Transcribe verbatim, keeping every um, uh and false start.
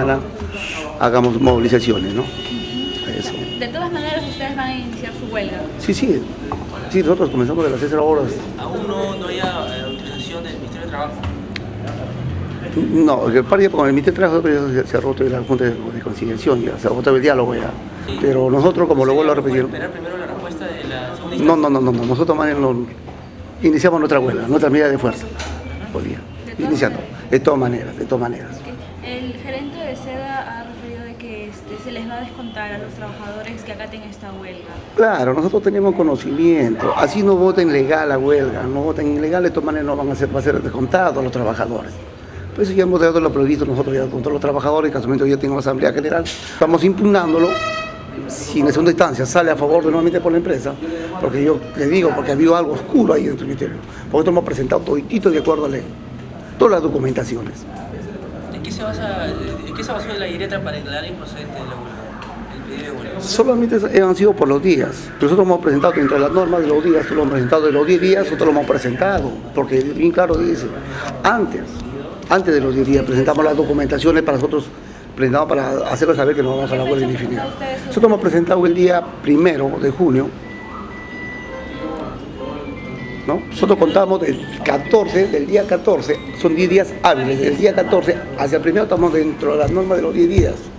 semana hagamos movilizaciones, ¿no? Eso. De todas maneras, ustedes van a iniciar su huelga. Sí, sí, sí, nosotros comenzamos de las seis horas. ¿Aún no, no hay eh, autorización del Ministerio de Trabajo? No, el parque con el Ministerio de Trabajo se, se ha roto la Junta de, de Conciliación, ya, se ha roto el diálogo ya. Sí. Pero nosotros, como lo vuelvo a repetir... ¿Esperar primero la respuesta de la segunda instancia? No, no, no, no, no. Nosotros no, iniciamos nuestra huelga, nuestra medida de fuerza. Podía, iniciando, de todas maneras, de todas maneras. El gerente de SEDA ha referido de que este, se les va a descontar a los trabajadores que acaten esta huelga. Claro, nosotros tenemos conocimiento, así no voten legal la huelga, no voten ilegal, de todas maneras no van a ser, va a ser descontado a los trabajadores. Por eso ya hemos dado lo previsto nosotros ya contra los trabajadores, en este momento ya tenemos asamblea general, estamos impugnándolo. Si en la segunda instancia sale a favor de nuevamente por la empresa, porque yo le digo, porque ha habido algo oscuro ahí dentro del ministerio, porque nosotros hemos presentado toditito de acuerdo a ley, todas las documentaciones. ¿En qué se basa, en qué se basó la directa para declarar improcedente de la huelga? El pedido de huelga. Solamente han sido por los días. Nosotros hemos presentado dentro de las normas de los días, nosotros lo hemos presentado de los diez días, nosotros lo hemos presentado, porque bien claro dice, antes, antes de los diez días presentamos las documentaciones para nosotros, presentamos para hacerlo saber que nos vamos a la huelga indefinida. Nosotros hemos presentado el día primero de junio, ¿no? Nosotros contamos del catorce, del día catorce, son diez días hábiles, del día catorce hacia el primero estamos dentro de las normas de los diez días.